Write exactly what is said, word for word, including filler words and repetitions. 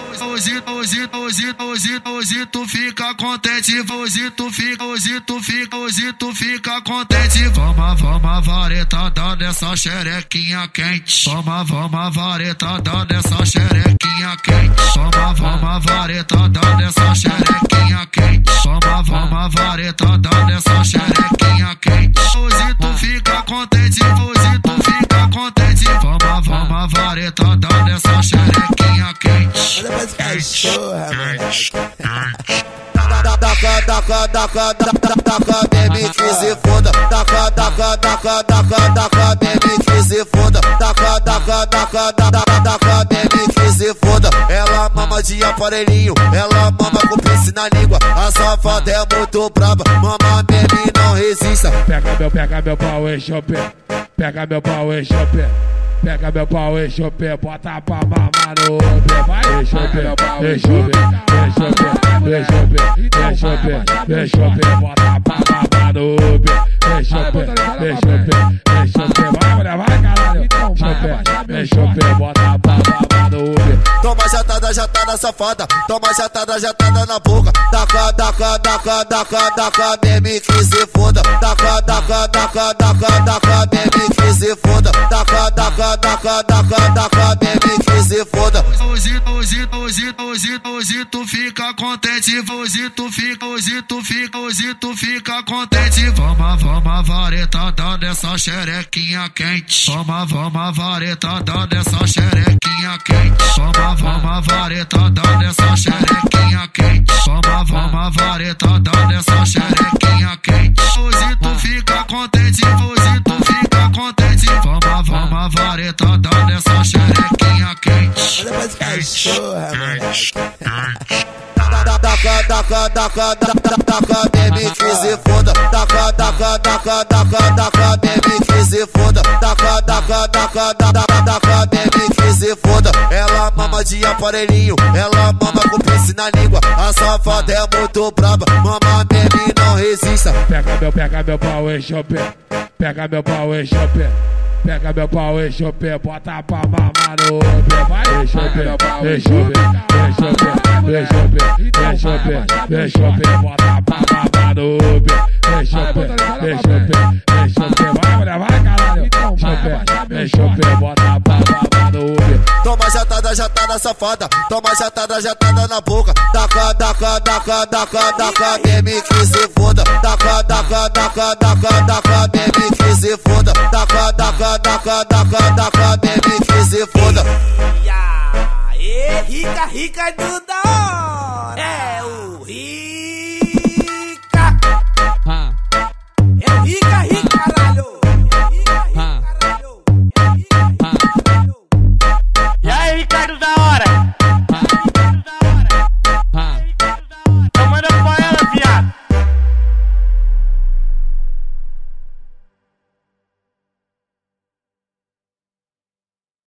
Hoje, hoje, hoje, hoje, hoje tu fica contente, hoje tu fica, hoje tu fica, hoje tu fica contente. Vamos, vamos, varetada dessa xerequinha quente. Vamos, vamos, varetada dessa xerequinha quente. Vamos, vamos, varetada dessa xerequinha quente. Vamos, vamos, varetada dessa xerequinha quente. Hoje tu fica contente, hoje tu fica contente. Vamos, vamos, varetada dessa xerequinha quente. Olha mais cachorra, mano. Daca, daca, daca, daca, daca, baby que se foda. Daca, daca, daca, daca, daca, baby que se foda. Daca, daca, daca, daca, daca, baby que se foda. Ela mama de aparelhinho, ela mama com pince na língua. A safada é muito braba, mama baby não resista. Pega meu, pega meu pau e chope. Pega meu pau e chope. Pega meu pau e chope, bota pra mamar no pé. Vai, e chope, e chope, e chope, e chope, e chope, e chope, bota pra mamar no pé. E chope, e chope, e chope, vai, mulher, vai, caralho. Chope, e chope, bota pra mamar no pé. Toma jatada, jatada safada. Toma jatada, jatada na boca. Daca, daca, daca, daca, daca, baby que se foda. Daca, daca, daca, daca, daca, baby que se foda. Daca, daca, daca, daca, daca, baby que se foda. Hoje, hoje, hoje, hoje, hoje tu fica contente. Hoje tu fica, hoje tu fica, hoje tu fica contente. Vamos, vamos, varetada dessa xerequinha quente. Vamos, vamos, varetada dessa xerequinha quente. Vamos, vamos, varetada dessa xerequinha quente. Vamos, vamos, varetada dessa xerequinha quente. Hoje tu fica contente, hoje tu fica contente. Vamos, vamos, varetada dessa xerequinha quente. Olha mais cachorra, mano. Daca, daca, daca, daca, daca, baby que se foda. Daca, daca, daca, daca, daca, baby que se foda. Daca, daca, daca, daca, daca, baby que se foda. Ela mama de aparelhinho, ela mama com pince na língua. A safada é muito braba, mama baby não resista. Pega meu, pega meu pau e chope. Pega meu pau e chope. Pega meu pau e chope, bota pra mamar no pé. Vai, e chope, e chope, e chope, e chope, e chope, e chope, bota pra mamar no pé. E chope, e chope, e chope, vai, mulher, vai, caralho. Chope, e chope, bota pra mamar no pé. Toma jatada, jatada safada. Toma jatada, jatada na boca. Daca, daca, daca, daca, daca, baby que se foda. Daca, daca, daca, daca, daca, baby que se foda. Daca, daca, daca, daca, daca, baby que se foda. E aí, rica, rica do da hora. É o rica. É o rica, rica, caralho. E aí, Ricardo da Hora?